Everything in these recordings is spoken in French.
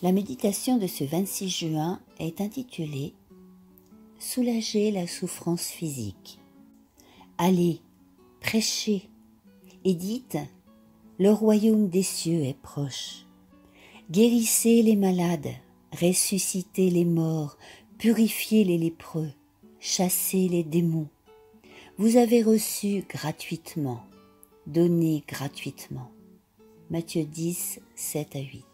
La méditation de ce 26 juin est intitulée « Soulager la souffrance physique ». Allez, prêchez et dites « Le royaume des cieux est proche ». Guérissez les malades, ressuscitez les morts, purifiez les lépreux, chassez les démons. Vous avez reçu gratuitement, donnez gratuitement. Matthieu 10, 7 à 8.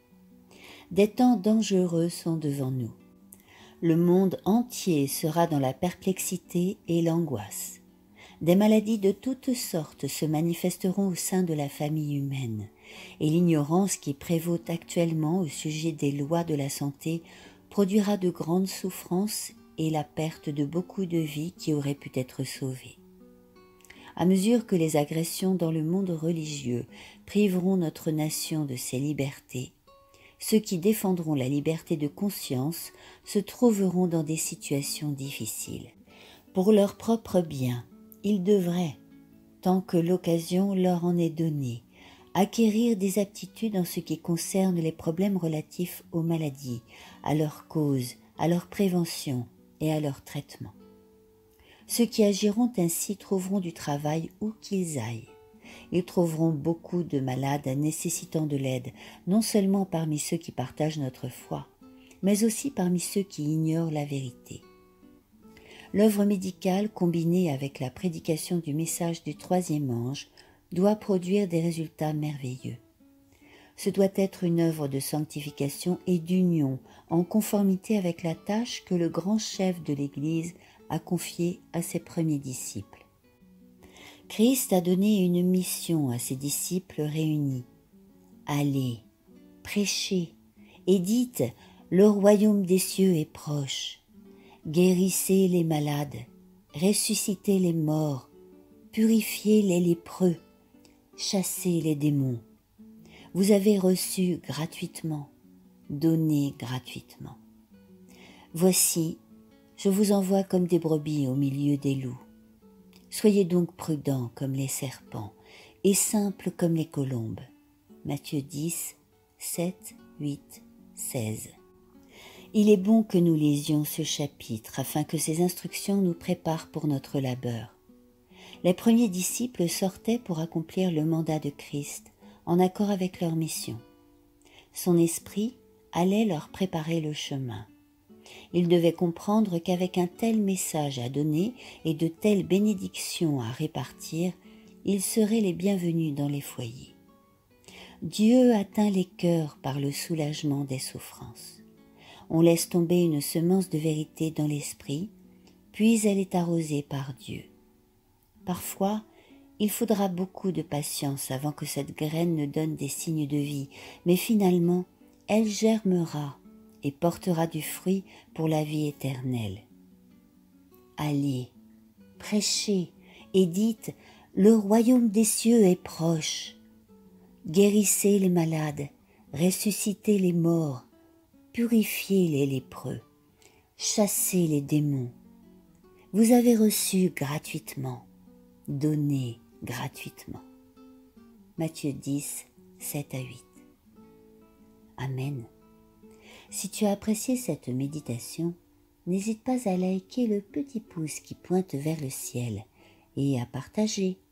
Des temps dangereux sont devant nous. Le monde entier sera dans la perplexité et l'angoisse. Des maladies de toutes sortes se manifesteront au sein de la famille humaine, et l'ignorance qui prévaut actuellement au sujet des lois de la santé produira de grandes souffrances et la perte de beaucoup de vies qui auraient pu être sauvées. À mesure que les agressions dans le monde religieux priveront notre nation de ses libertés, ceux qui défendront la liberté de conscience se trouveront dans des situations difficiles. Pour leur propre bien, ils devraient, tant que l'occasion leur en est donnée, acquérir des aptitudes en ce qui concerne les problèmes relatifs aux maladies, à leur cause, à leur prévention et à leur traitement. Ceux qui agiront ainsi trouveront du travail où qu'ils aillent. Ils trouveront beaucoup de malades nécessitant de l'aide, non seulement parmi ceux qui partagent notre foi, mais aussi parmi ceux qui ignorent la vérité. L'œuvre médicale, combinée avec la prédication du message du troisième ange, doit produire des résultats merveilleux. Ce doit être une œuvre de sanctification et d'union, en conformité avec la tâche que le grand chef de l'Église a confiée à ses premiers disciples. Christ a donné une mission à ses disciples réunis. Allez, prêchez et dites « Le royaume des cieux est proche ». Guérissez les malades, ressuscitez les morts, purifiez les lépreux, chassez les démons. Vous avez reçu gratuitement, donnez gratuitement. Voici, je vous envoie comme des brebis au milieu des loups. Soyez donc prudents comme les serpents et simples comme les colombes. Matthieu 10, 7, 8, 16. Il est bon que nous lisions ce chapitre afin que ces instructions nous préparent pour notre labeur. Les premiers disciples sortaient pour accomplir le mandat de Christ en accord avec leur mission. Son esprit allait leur préparer le chemin. Ils devaient comprendre qu'avec un tel message à donner et de telles bénédictions à répartir, ils seraient les bienvenus dans les foyers. Dieu atteint les cœurs par le soulagement des souffrances. On laisse tomber une semence de vérité dans l'esprit, puis elle est arrosée par Dieu. Parfois, il faudra beaucoup de patience avant que cette graine ne donne des signes de vie, mais finalement, elle germera et portera du fruit pour la vie éternelle. Allez, prêchez et dites « Le royaume des cieux est proche ». Guérissez les malades, ressuscitez les morts, purifiez les lépreux, chassez les démons. Vous avez reçu gratuitement, donnez gratuitement. Matthieu 10, 7 à 8. Amen. Si tu as apprécié cette méditation, n'hésite pas à liker le petit pouce qui pointe vers le ciel et à partager.